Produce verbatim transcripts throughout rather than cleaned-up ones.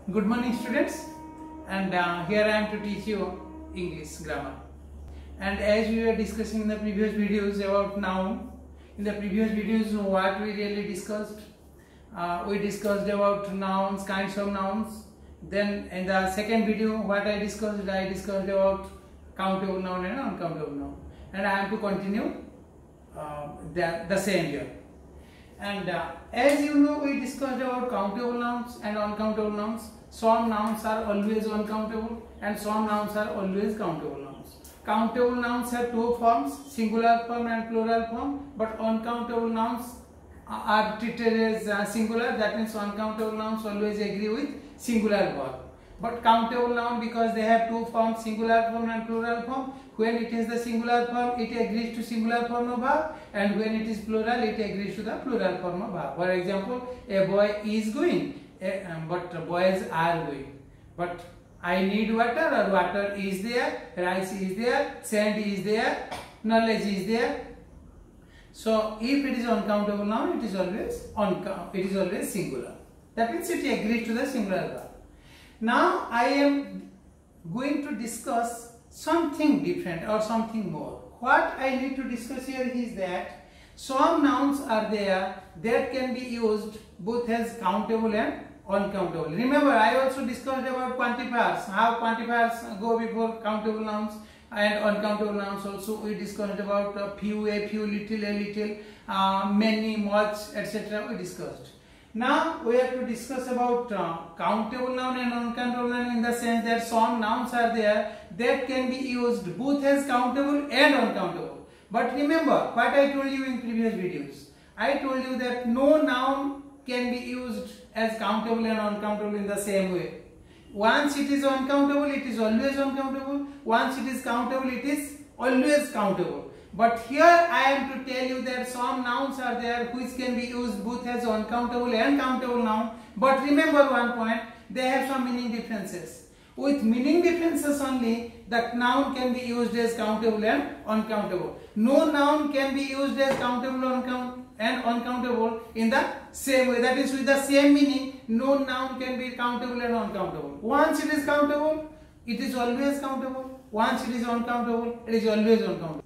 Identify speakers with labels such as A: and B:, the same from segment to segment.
A: Good morning students, and uh, here I am to teach you English grammar. And as we were discussing in the previous videos about noun, in the previous videos what we really discussed, uh, we discussed about nouns, kinds of nouns. Then in the second video what I discussed, I discussed about countable noun and uncountable noun. And I have to continue uh, the, the same here. And uh, as you know, we discussed about countable nouns and uncountable nouns. Some nouns are always uncountable and some nouns are always countable nouns. Countable nouns have two forms, singular form and plural form, but uncountable nouns are treated as uh, singular. That means uncountable nouns always agree with singular verb. But countable noun, because they have two forms, singular form and plural form, when it is the singular form, it agrees to singular form of verb, and when it is plural, it agrees to the plural form of verb. For example, a boy is going, a, um, but boys are going. But I need water, or water is there, rice is there, sand is there, knowledge is there. So if it is uncountable noun, it is always uncount, it is always singular. That means it agrees to the singular verb. Now I am going to discuss something different or something more. What I need to discuss here is that some nouns are there that can be used both as countable and uncountable. Remember, I also discussed about quantifiers, how quantifiers go before countable nouns and uncountable nouns. Also we discussed about uh, few, a few, little, a little, uh, many, much, et cetera. We discussed. Now we have to discuss about uh, countable noun and uncountable noun, in the sense that some nouns are there that can be used both as countable and uncountable. But remember what I told you in previous videos. I told you that no noun can be used as countable and uncountable in the same way. Once it is uncountable, it is always uncountable. Once it is countable, it is always countable. But here I am to tell you that some nouns are there which can be used both as uncountable and countable noun. But remember one point, they have some meaning differences. With meaning differences only, the noun can be used as countable and uncountable. No noun can be used as countable and uncountable in the same way. That is, with the same meaning, no noun can be countable and uncountable. Once it is countable, it is always countable. Once it is uncountable, it is always uncountable.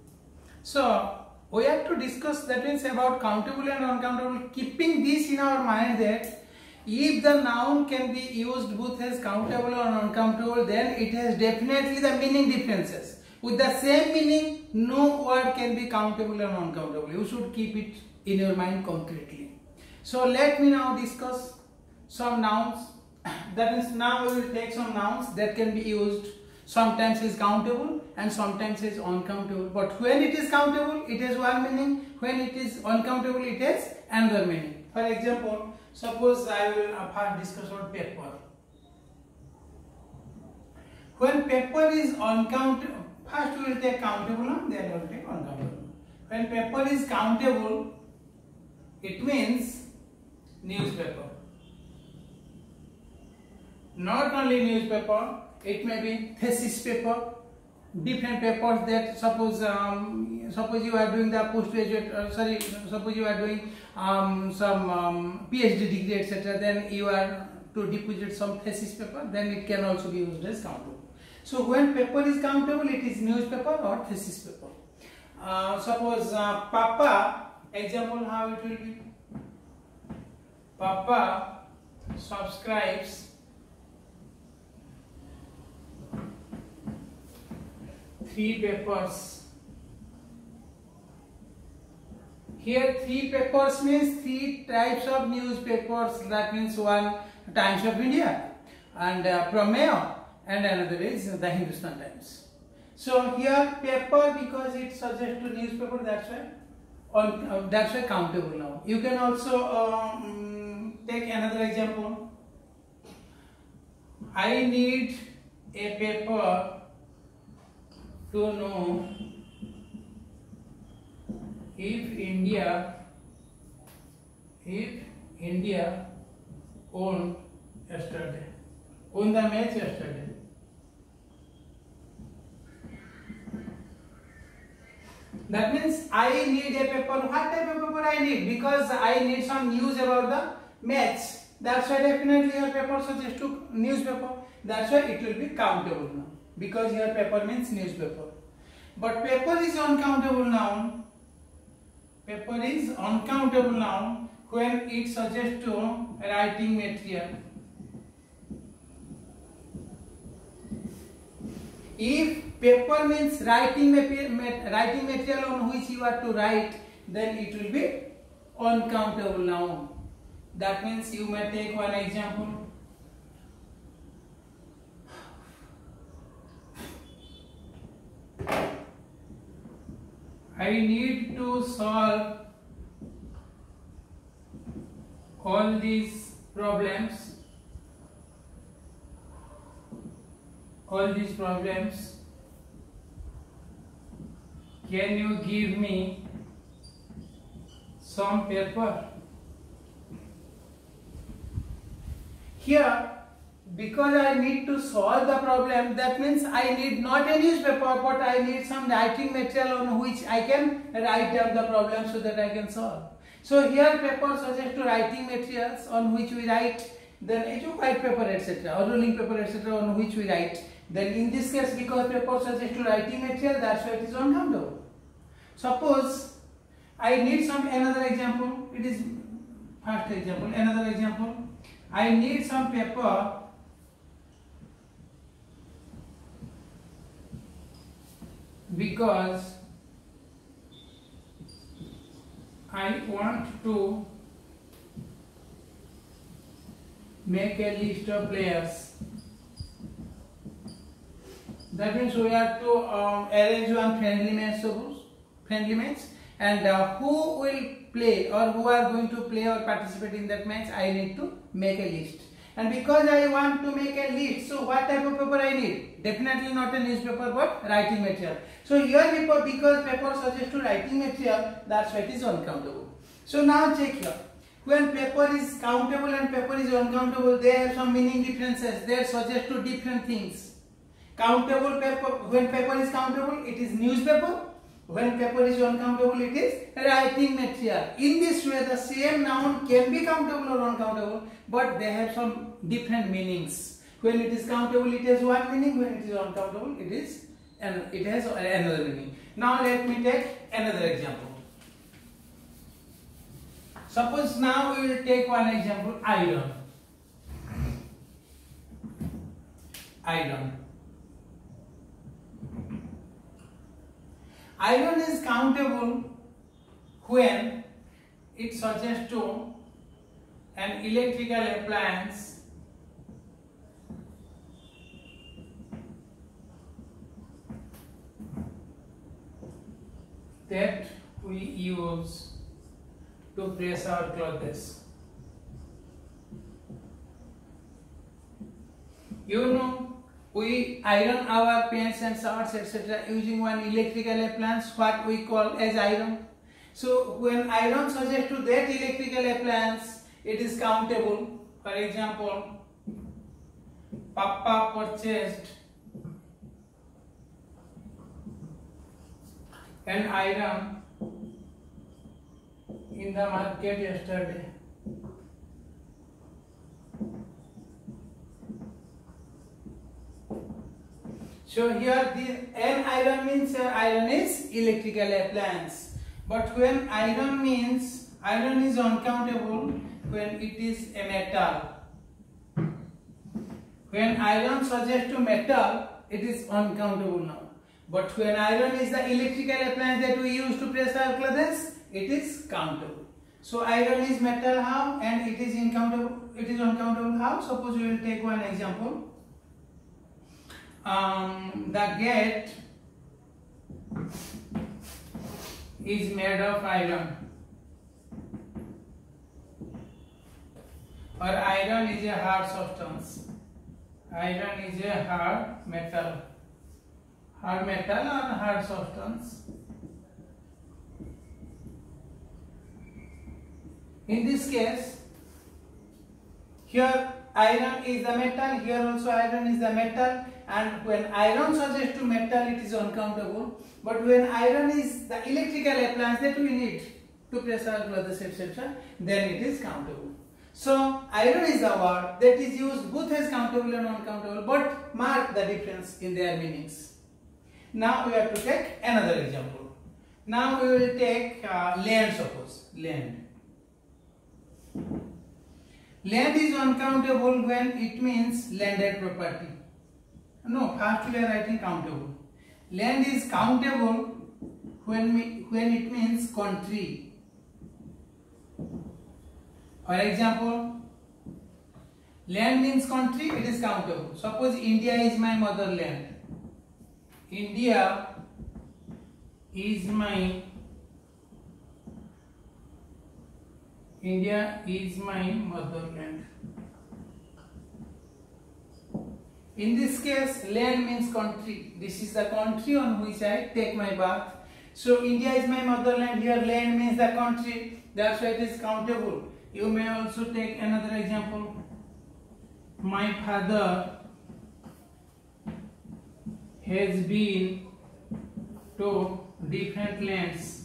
A: So we have to discuss, that means, about countable and uncountable, keeping this in our mind that if the noun can be used both as countable or uncountable, then it has definitely the meaning differences. With the same meaning, no word can be countable and uncountable. You should keep it in your mind concretely. So let me now discuss some nouns. That means, now we will take some nouns that can be used sometimes is countable and sometimes is uncountable. But when it is countable, it has one meaning. When it is uncountable, it has another meaning. For example, suppose I will first discuss about paper. When paper is uncountable, first we will take countable noun, then we will take uncountable. When paper is countable, it means newspaper. Not only newspaper, it may be thesis paper, different papers that suppose um, suppose you are doing the postgraduate, uh, sorry, suppose you are doing um, some um, PhD degree, et cetera. Then you are to deposit some thesis paper, then it can also be used as countable. So when paper is countable, it is newspaper or thesis paper. Uh, suppose uh, Papa, example how it will be. Papa subscribes three papers. Here three papers means three types of newspapers. That means one, Times of India, and uh, Prameya, and another is the Hindustan Times. So here paper, because it suggests to newspaper, that's why on uh, that's why countable now. You can also um, take another example. I need a paper to know if India, if India won yesterday, won the match yesterday. That means I need a paper. What type of paper I need? Because I need some news about the match. That's why definitely your paper suggests to newspaper. That's why it will be countable now, because here paper means newspaper. But paper is uncountable noun. Paper is uncountable noun when it suggests to writing material. If paper means writing writing material on which you are to write, then it will be uncountable noun. That means you may take one example. I need to solve all these problems. All these problems. Can you give me some paper? Here, because I need to solve the problem, that means I need not a newspaper, but I need some writing material on which I can write down the problem so that I can solve. So here paper suggests to writing materials on which we write, then a white paper et cetera or ruling paper et cetera on which we write. Then in this case, because paper suggests to writing material, that's why it is uncountable. Suppose I need some another example. It is first example. Another example. I need some paper because I want to make a list of players. That means we have to um, arrange one friendly match, suppose friendly match, and uh, who will play or who are going to play or participate in that match, I need to make a list. And because I want to make a list, so what type of paper I need? Definitely not a newspaper, but writing material. So here paper, because paper suggests to writing material, that's why it is uncountable. So now check here. When paper is countable and paper is uncountable, they have some meaning differences. They suggest to different things. Countable paper, when paper is countable, it is newspaper. When paper is uncountable, it is writing material. In this way, the same noun can be countable or uncountable, but they have some different meanings. When it is countable, it has one meaning. When it is uncountable, it is and it has another meaning. Now let me take another example. Suppose now we will take one example: iron. Iron. Iron is countable when it suggests to an electrical appliance that we use to press our clothes. You know, we iron our pants and shirts et cetera using one electrical appliance, what we call as iron. So when iron suggests to that electrical appliance, it is countable. For example, Papa purchased an iron in the market yesterday. So here the an iron means uh, iron is electrical appliance. But when iron means iron is uncountable when it is a metal. When iron suggests to metal, it is uncountable now. But when iron is the electrical appliance that we use to press our clothes, it is countable. So iron is metal how, and it is uncountable. It is uncountable how? Suppose we will take one example. Um, the gate is made of iron, or iron is a hard substance. Iron is a hard metal, hard metal or hard substance. In this case, here iron is the metal, here also iron is the metal, and when iron suggests to metal, it is uncountable. But when iron is the electrical appliance that we need to press our clothes et cetera, then it is countable. So idle is the word that is used both as countable and uncountable, but mark the difference in their meanings. Now we have to take another example. Now we will take uh, land, suppose land. Land is uncountable when it means landed property. No, first we are writing countable. Land is countable when we, when it means country. For example, land means country, it is countable. Suppose India is my motherland. India is my India is my motherland. In this case, land means country. This is the country on which I take my birth. So India is my motherland. Here land means the country. That's why it is countable. You may also take another example. My father has been to different lands.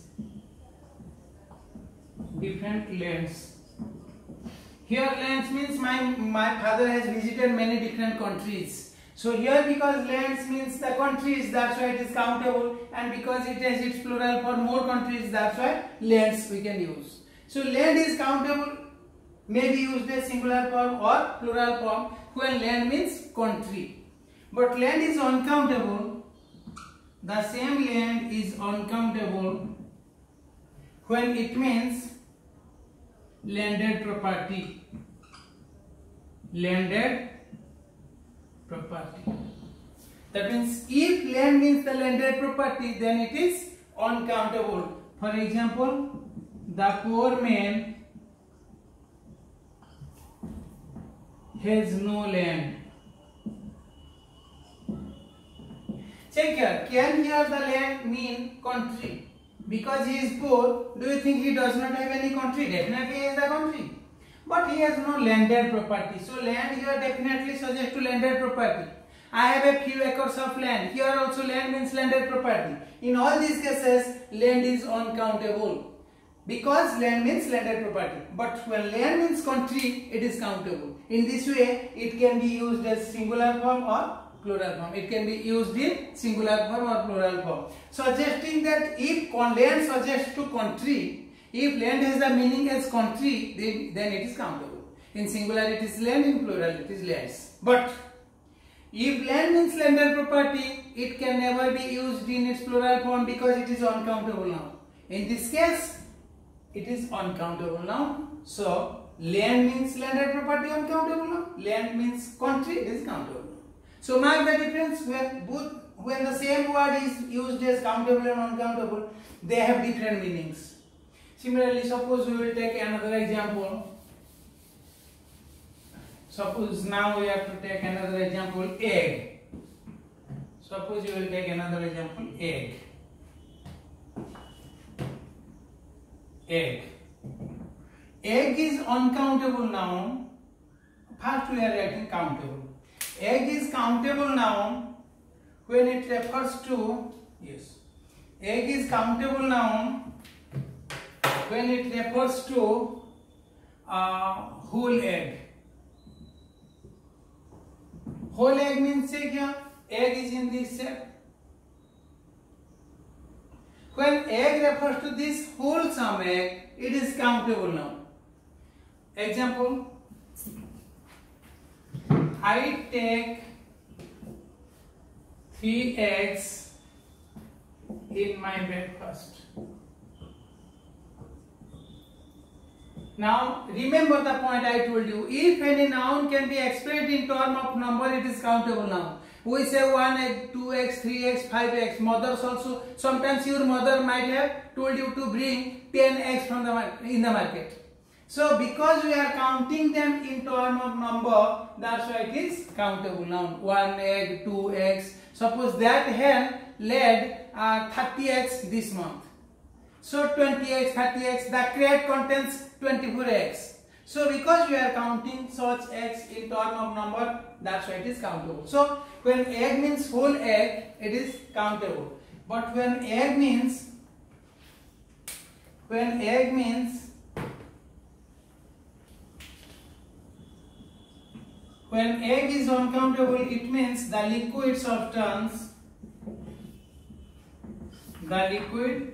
A: Different lands. Here lands means my, my father has visited many different countries. So here because lands means the countries, that's why it is countable, and because it has its plural for more countries, that's why lands we can use. So land is countable, may be used as singular form or plural form when land means country. But land is uncountable, the same land is uncountable when it means landed property. Landed property. That means if land means the landed property, then it is uncountable. For example, the poor man has no land. Check here, can here the land mean country? Because he is poor, do you think he does not have any country? Definitely he has a country. But he has no landed property. So land here definitely suggests to landed property. I have a few acres of land. Here also land means landed property. In all these cases, land is uncountable. Because land means landed property. But when land means country, it is countable. In this way, it can be used as singular form or plural form. It can be used in singular form or plural form. Suggesting that if land suggests to country, if land has the meaning as country, then, then it is countable. In singular it is land, in plural it is lands. But if land means landed property, it can never be used in its plural form because it is uncountable now. In this case, it is uncountable now. So land means landed property, uncountable now. Land means country, it is countable. So mark the difference when both when the same word is used as countable and uncountable, they have different meanings. Similarly, suppose we will take another example. Suppose now we have to take another example, egg. Suppose you will take another example, egg. Egg. Egg is uncountable noun. First we are writing countable. Egg is countable noun when it refers to, yes, egg is countable noun when it refers to uh, whole egg. Whole egg means check here, egg is in this shape. When egg refers to this wholesome egg, it is countable noun. Example, I take three eggs in my breakfast. Now remember the point I told you, if any noun can be expressed in term of number, it is countable noun. We say one egg, two eggs, three eggs, five eggs. Mothers also, sometimes your mother might have told you to bring ten eggs from the in the market. So because we are counting them in term of number, that's why it is countable noun. One egg, two eggs. Suppose that hen laid uh, thirty eggs this month. So twenty eggs, thirty eggs, the crate contains twenty-four eggs. So because we are counting such eggs in term of number, that's why it is countable. So when egg means whole egg, it is countable. But when egg means, when egg means When egg is uncountable, it means the liquid substance, the liquid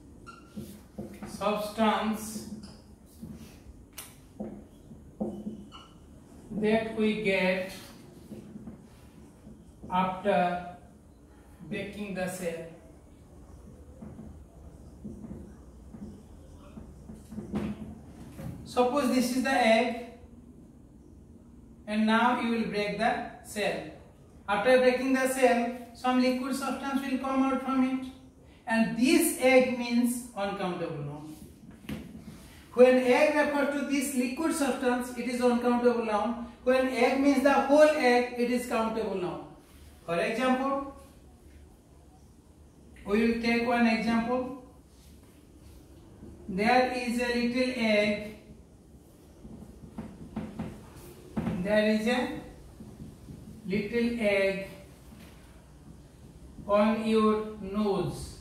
A: substance that we get after breaking the cell. Suppose this is the egg, and now you will break the cell. After breaking the cell, some liquid substance will come out from it, and this egg means uncountable noun. When egg refers to this liquid substance, it is uncountable noun. When egg means the whole egg, it is countable noun. For example, we will take one example. There is a little egg. There is a little egg on your nose.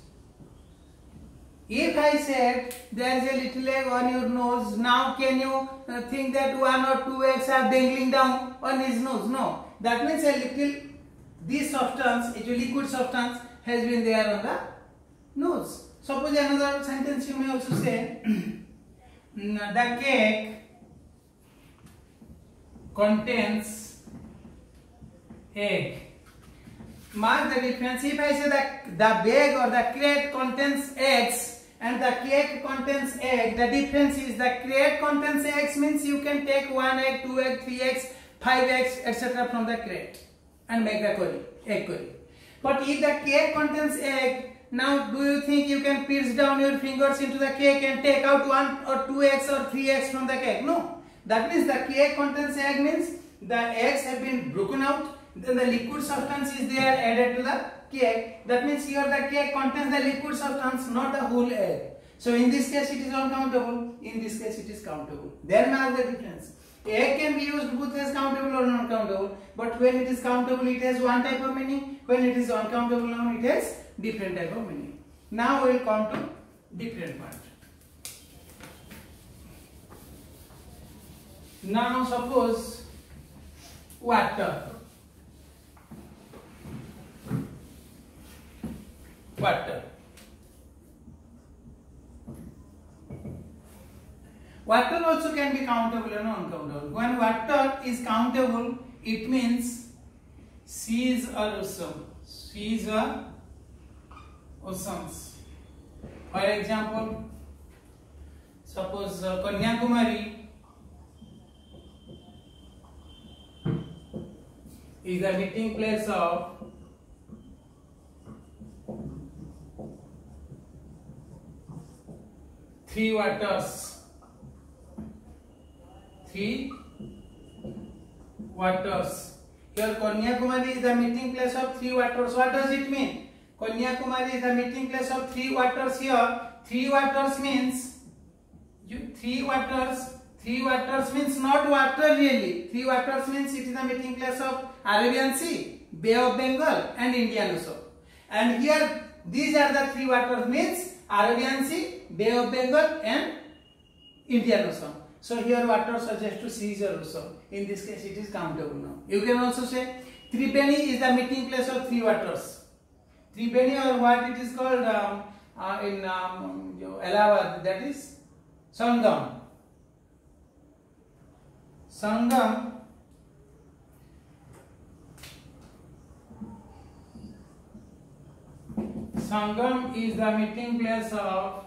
A: If I said there is a little egg on your nose, now can you uh, think that one or two eggs are dangling down on his nose? No. That means a little, this substance, a liquid substance, has been there on the nose. Suppose another sentence you may also say, the cake contains egg. Mark the difference. If I say that the bag or the crate contains eggs and the cake contains egg, the difference is the crate contains eggs means you can take one egg, two egg, three eggs, five eggs, et cetera from the crate and make the curry, egg curry. But if the cake contains egg, now do you think you can pierce down your fingers into the cake and take out one or two eggs or three eggs from the cake? No. That means the cake contains egg means the eggs have been broken out, then the liquid substance is there added to the cake. That means here the cake contains the liquid substance, not the whole egg. So in this case it is uncountable, in this case it is countable. There mark the difference. Egg can be used both as countable or non-countable, but when it is countable it has one type of meaning, when it is uncountable noun it has different type of meaning. Now we will come to different part. Now suppose water. Water. Water also can be countable and uncountable. When water is countable, it means seas or ocean. Seas or oceans. For example, suppose uh, Kanyakumari is the meeting place of three waters. Three waters. Here Kanyakumari is the meeting place of three waters. What does it mean? Kanyakumari is the meeting place of three waters here. Three waters means you, three waters. Three waters means not water really. Three waters means it is the meeting place of Arabian Sea, Bay of Bengal and Indian Ocean. And here these are the three waters means Arabian Sea, Bay of Bengal and Indian Ocean. So here water suggests to seas or ocean. In this case it is countable now. You can also say Tribeni is the meeting place of three waters. Tribeni, or what it is called um, uh, in um, Allahabad, that is Sangam. Sangam Sangam is the meeting place of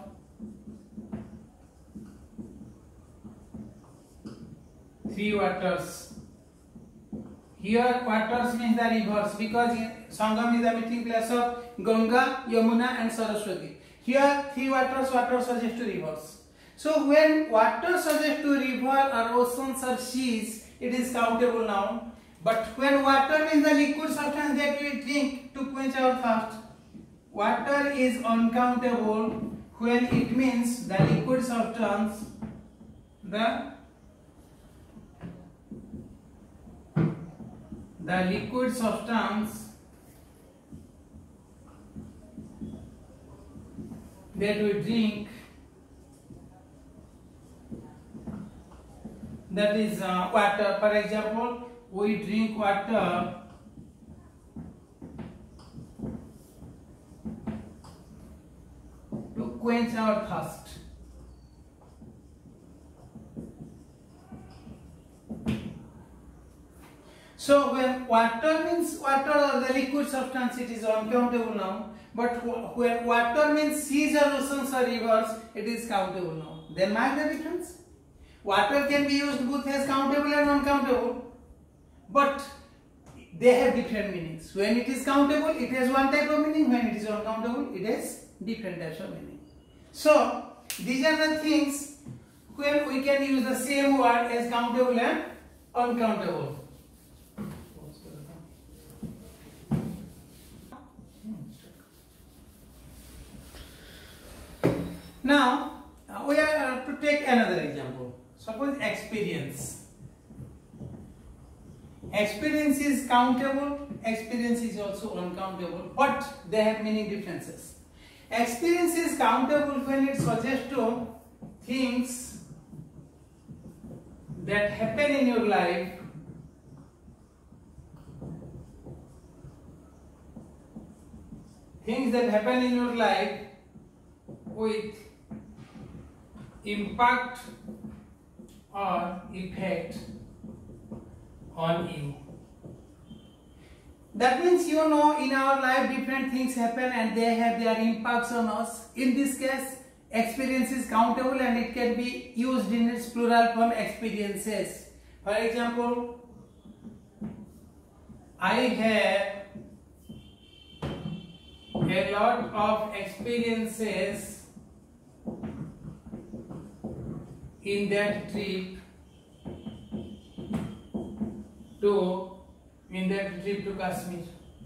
A: three waters. Here waters means the rivers, because Sangam is the meeting place of Ganga, Yamuna and Saraswati. Here three waters, water suggests to rivers. So when water suggests to river or oceans or seas, it is countable noun. But when water means the liquid substance that we drink to quench our thirst, water is uncountable when it means the liquid substance, the the liquid substance that we drink, that is uh, water. For example, we drink water to quench our thirst. So when water means water or the liquid substance, it is uncountable now. But when water means seas or oceans or rivers, it is countable now. Then mark the difference. Water can be used both as countable and uncountable, but they have different meanings. When it is countable, it has one type of meaning. When it is uncountable, it has different types of meaning. So these are the things when we can use the same word as countable and uncountable. Now we are to take another example. Suppose experience. Experience is countable, experience is also uncountable, but they have many differences. Experience is countable when it suggests to things that happen in your life things that happen in your life with impact or effect on you. That means, you know, in our life different things happen and they have their impacts on us. In this case, experience is countable and it can be used in its plural form, experiences. For example, I have a lot of experiences in that trip to in that trip to Kashmir.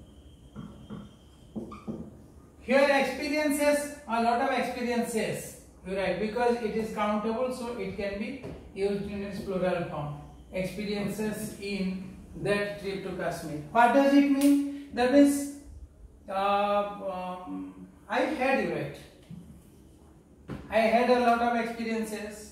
A: Here experiences, a lot of experiences, right? Because it is countable, so it can be used in its plural form. Experiences in that trip to Kashmir. What does it mean? That means uh, um, I had you right. I had a lot of experiences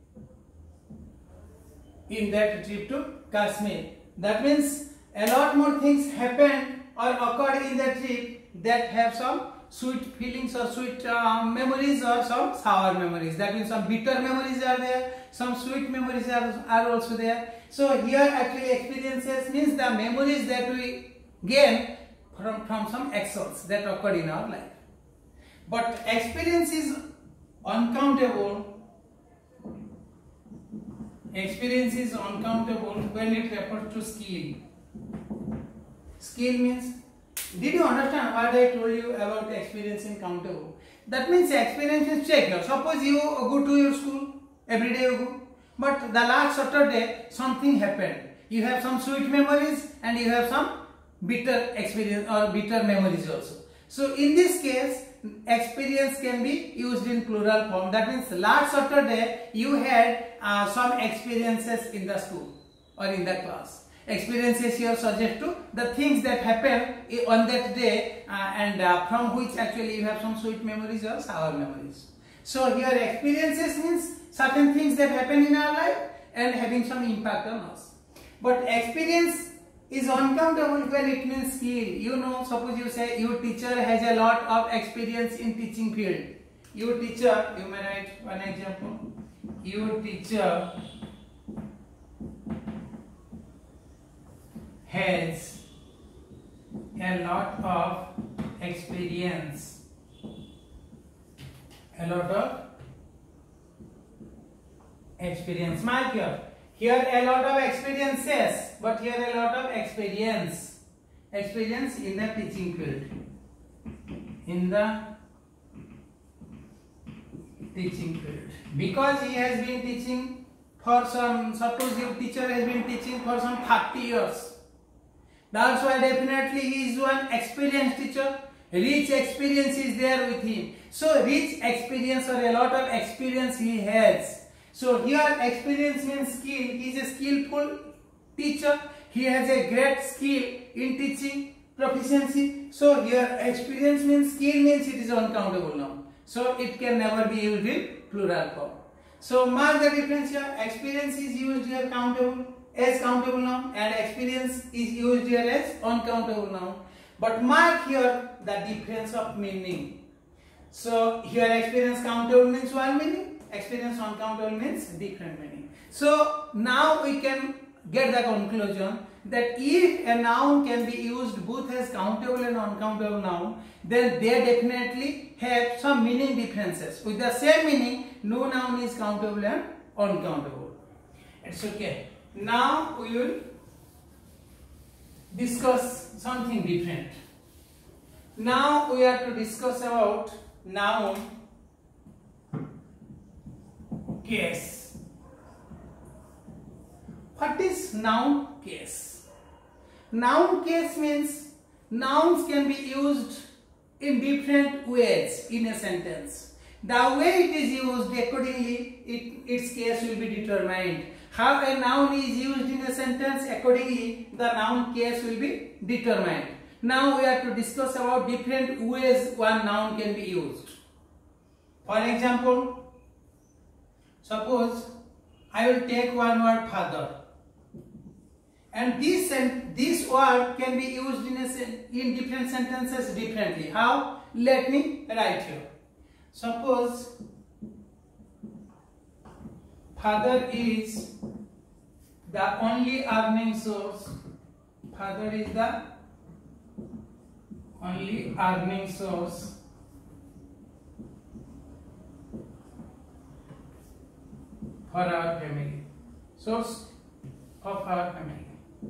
A: in that trip to Kashmir. That means a lot more things happened or occurred in that trip that have some sweet feelings or sweet uh, memories or some sour memories. That means some bitter memories are there, some sweet memories are, are also there. So here actually experiences means the memories that we gain from, from some actions that occurred in our life. But experience is uncountable. Experience is uncountable when it refers to skill. Skill means, did you understand what I told you about experience in countable? That means experience is check. Suppose you go to your school, every day you go, but the last Saturday something happened. You have some sweet memories and you have some bitter experience or bitter memories also. So in this case, experience can be used in plural form. That means last Saturday you had uh, some experiences in the school or in the class. Experiences here suggest to the things that happen on that day uh, and uh, from which actually you have some sweet memories or sour memories. So here experiences means certain things that happen in our life and having some impact on us. But experience is uncountable when it means skill. You know, suppose you say your teacher has a lot of experience in teaching field. Your teacher, you may write one example. Your teacher has a lot of experience. A lot of experience. Mark here. Here a lot of experiences, but here a lot of experience. Experience in the teaching field. In the teaching field. Because he has been teaching for some, suppose your teacher has been teaching for some thirty years. That's why definitely he is one experienced teacher. Rich experience is there with him. So rich experience or a lot of experience he has. So here experience means skill. He is a skillful teacher. He has a great skill in teaching, proficiency. So here experience means skill means it is uncountable now. So it can never be used in plural form. So mark the difference here. Experience is used here countable. as countable noun and experience is used here as uncountable noun. But mark here the difference of meaning. So here experience countable means one meaning, experience uncountable means different meaning. So now we can get the conclusion that if a noun can be used both as countable and uncountable noun, then they definitely have some meaning differences. With the same meaning, no noun is countable and uncountable. It's okay. Now we will discuss something different. Now we are to discuss about noun case. What is noun case? Noun case means nouns can be used in different ways in a sentence. The way it is used, accordingly, it, its case will be determined. How a noun is used in a sentence, accordingly, the noun case will be determined. Now we are to discuss about different ways one noun can be used. For example, suppose I will take one word father. And this this word can be used in a, in different sentences differently. How? Let me write here. Suppose father is the only earning source. Father is the only earning source for our family. Source of our family.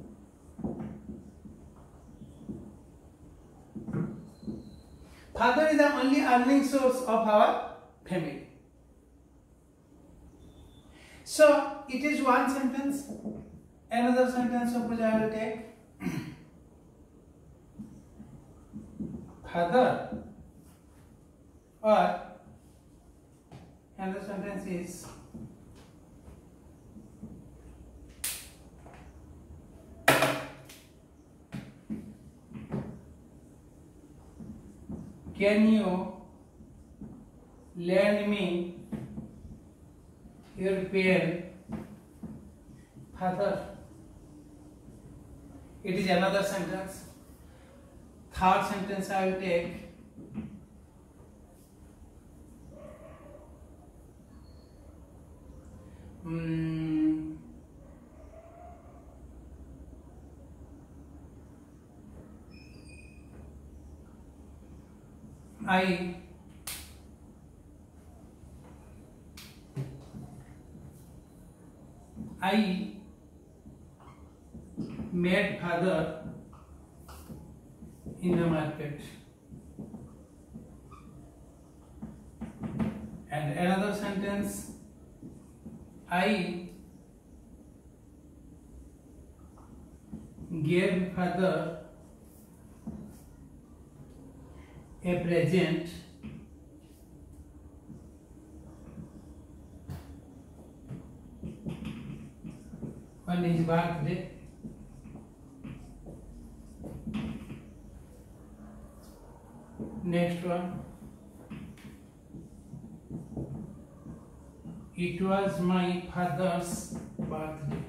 A: Father is the only earning source of our family. So it is one sentence. Another sentence, suppose I will take father, or another sentence is can you lend me your pen, father? It is another sentence. Third sentence I will take. Hmm. I I met father in the market. And another sentence, I gave father a present on his birthday. Next one, it was my father's birthday.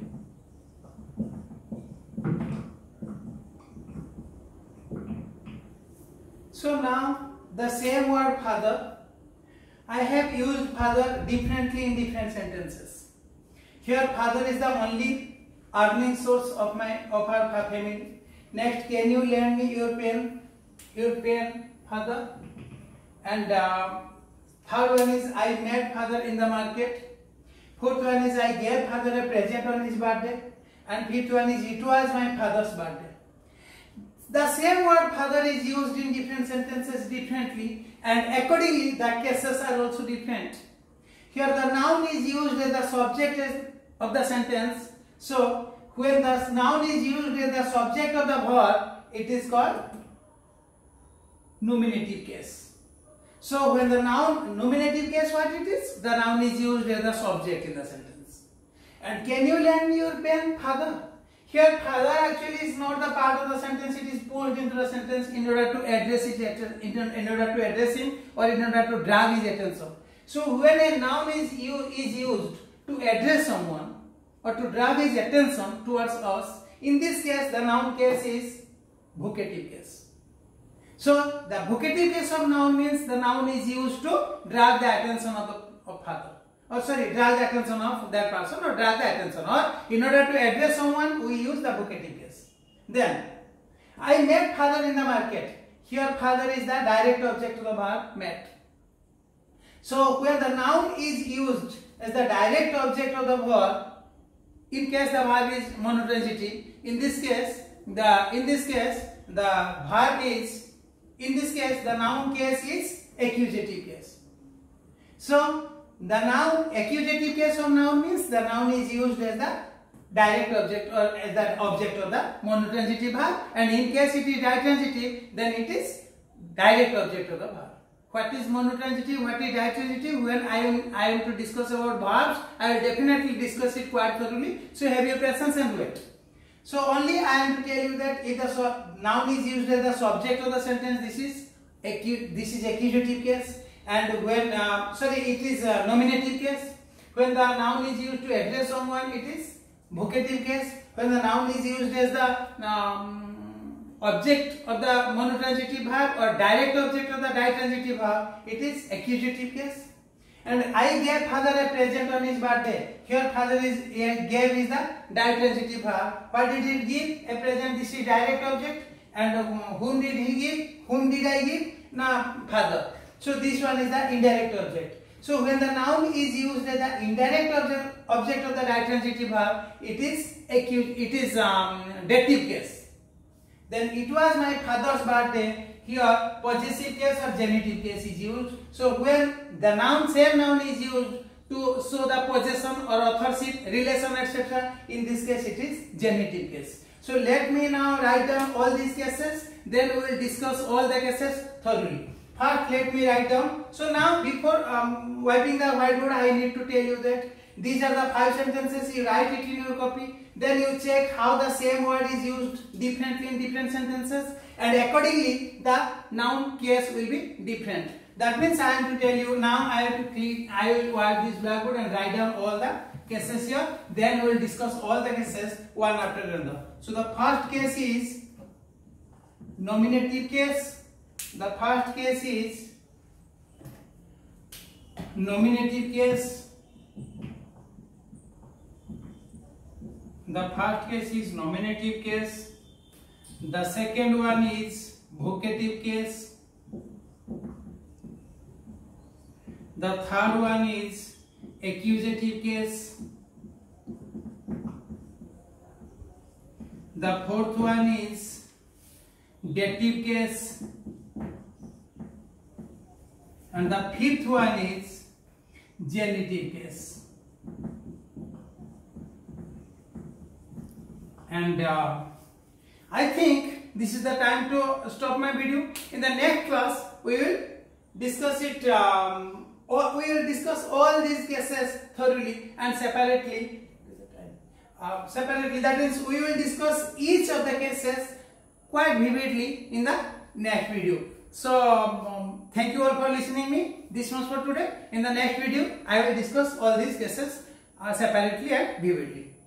A: So now the same word father, I have used father differently in different sentences. Here father is the only earning source of my of our family. Next, can you lend me your pen? Your pen, father. And uh, third one is I met father in the market. Fourth one is I gave father a present on his birthday. And fifth one is it was my father's birthday. The same word father is used in different sentences differently, and accordingly the cases are also different. Here the noun is used as the subject of the sentence. So when the noun is used as the subject of the verb, it is called nominative case. So when the noun, nominative case, what it is? The noun is used as the subject in the sentence. And can you lend me your pen, father? Here father actually is not the part of the sentence, it is pulled into the sentence in order to address it, in order to address him, or in order to drag his attention. So when a noun is, is used to address someone, or to draw his attention towards us. In this case, the noun case is vocative case. So the vocative case of noun means the noun is used to draw the attention of the of father, or sorry, draw the attention of that person, or draw the attention, or in order to address someone we use the vocative case. Then I met father in the market. Here father is the direct object of the verb met. So where the noun is used as the direct object of the verb, in case the verb is monotransitive, in this case the in this case the verb is, in this case the noun case is accusative case. So the noun accusative case of noun means the noun is used as the direct object or as the object of the monotransitive verb, and in case it is ditransitive, then it is direct object of the verb. What is monotransitive, what is ditransitive? When I am I am to discuss about verbs, I will definitely discuss it quite thoroughly. So have your patience and wait. So only I am to tell you that if the noun is used as the subject of the sentence, this is this is accusative case, and when uh, sorry it is a nominative case. When the noun is used to address someone, it is vocative case. When the noun is used as the um, object of the monotransitive verb or direct object of the ditransitive verb, it is accusative case. And I gave father a present on his birthday. Here father is gave is the ditransitive verb. What did he give? A present. This is direct object. And um, whom did he give? Whom did I give? Now father. So this one is the indirect object. So when the noun is used as the indirect object, object of the ditransitive verb, it is acute, it is um, dative case. Then it was my father's birthday. Here possessive case or genitive case is used. So when the noun, same noun is used to show the possession or authorship, relation, et cetera, in this case it is genitive case. So let me now write down all these cases. Then we will discuss all the cases thoroughly. First, let me write down. So now, before um, wiping the whiteboard, I need to tell you that these are the five sentences. You write it in your copy. Then you check how the same word is used differently in different sentences, and accordingly, the noun case will be different. That means I am to tell you now. I have to click. I will wipe this blackboard and write down all the cases here. Then we will discuss all the cases one after another. So the first case is nominative case. The first case is nominative case. The first case is nominative case. The second one is vocative case. The third one is accusative case. The fourth one is dative case. And the fifth one is genitive case. And uh, I think this is the time to stop my video. In the next class, we will discuss it. Um, or we will discuss all these cases thoroughly and separately. Uh, separately, that means we will discuss each of the cases quite vividly in the next video. So um, thank you all for listening me. This was for today. In the next video, I will discuss all these cases uh, separately and vividly.